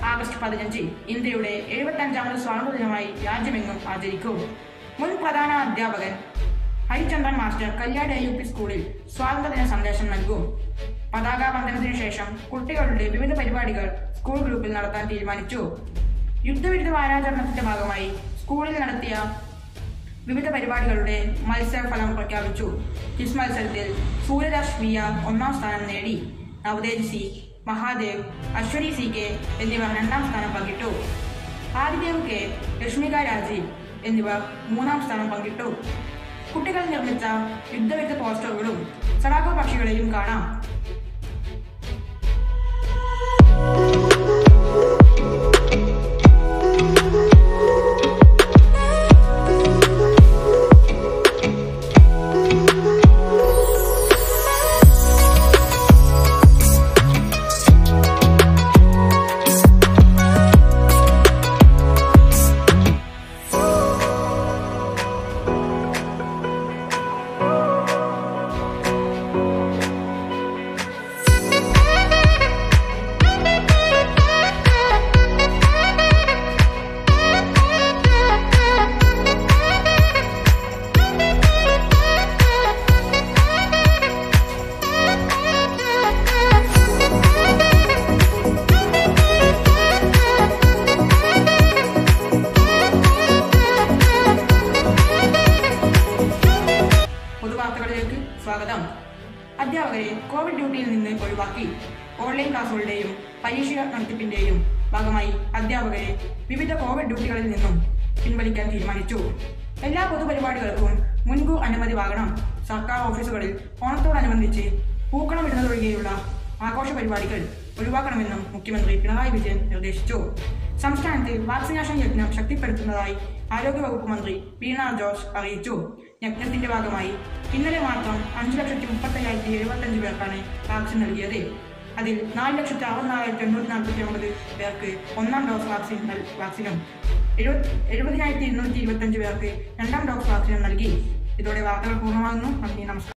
August 15 ഇന്ത്യയുടെ 75ാമത് സ്വാതന്ത്ര്യദിനമായി രാജ്യമെങ്ങും ആചരിക്കും. മുൻ പ്രധാന അധ്യാപകൻ ഹരിചന്ദ്രൻ മാസ്റ്റർ കല്യാട് UP സ്കൂളിൽ സ്വാതന്ത്ര്യദിന സന്ദേശം നൽകും. പതാക വന്ദനത്തിനു ശേഷം കുട്ടികളുടെ വിവിധ പരിപാടികൾ സ്കൂൾ ഗ്രൂപ്പിൽ നടത്താൻ തീരുമാനിച്ചു. യുദ്ധവിരുദ്ധ വാരാചരണത്തിന്റെ ഭാഗമായി സ്കൂളിൽ നടത്തിയ വിവിധ പരിപാടികളുടെ മത്സരഫലം പ്രഖ്യാപിച്ചു. ക്വിസ് മത്സരത്തിൽ സൂര്യദാസ് VR 1ാം സ്ഥാനം നേടി. നവതേജ് C, മഹാദേവ്, അശ്വതി CK എന്നിവർ 2ാം സ്ഥാനം പങ്കിട്ടു. ആദിദേവ് K, രശ്മിക രാജീവ് എന്നിവർ 3ാം സ്ഥാനം പങ്കിട്ടു. കുട്ടികൾ നിർമ്മിച്ച യുദ്ധവിരുദ്ധ പോസ്റ്ററുകളും സടാക്കു പക്ഷികളെയും കാണാം. വാർത്തകളിലേക്ക് സ്വാഗതം. അധ്യാപകരെ കോവിഡ് ഡ്യൂട്ടിയിൽ നിന്ന് ഒഴിവാക്കി. ഓൺലൈൻ ക്ലാസുകളുടെയും പരീക്ഷ നടത്തിപ്പിന്റെയും ഭാഗമായി അധ്യാപകരെ വിവിധ കോവിഡ് ഡ്യൂട്ടികളിൽ നിന്നും പിൻവലിക്കാൻ തീരുമാനിച്ചു. എല്ലാ പൊതുപരിപാടികൾക്കും മുൻകൂർ അനുമതി വാങ്ങണം. സർക്കാർ ഓഫീസുകളിൽ ഓണത്തോടനുബന്ധിച്ച് പൂക്കളം ഇടുന്നതൊഴികെയുള്ള ആഘോഷ പരിപാടികൾ ഒഴിവാക്കണമെന്നും മുഖ്യമന്ത്രി പിണറായി വിജയൻ നിർദ്ദേശിച്ചു. സംസ്ഥാനത്ത് വാക്സിനേഷൻ യജ്ഞം ശക്തിപ്പെടുത്തുന്നതായി ആരോഗ്യവകുപ്പ് മന്ത്രി വീണ ജോർജ് അറിയിച്ചു. യജ്ഞത്തിന്റെ ഭാഗമായി ഇന്നലെ മാത്രം 5,35,075 പേർക്കാണ് വാക്സിൻ നൽകിയത്. അതിൽ 4,64,849 പേർക്ക് 1ാം ഡോസ് വാക്സിനും 70,225 പേർക്ക് 2ാം ഡോസ് വാക്സിനും നൽകി. ഇതോടെ വാർത്തകൾ പൂർണ്ണമാകുന്നു. നന്ദി, നമസ്കാരം.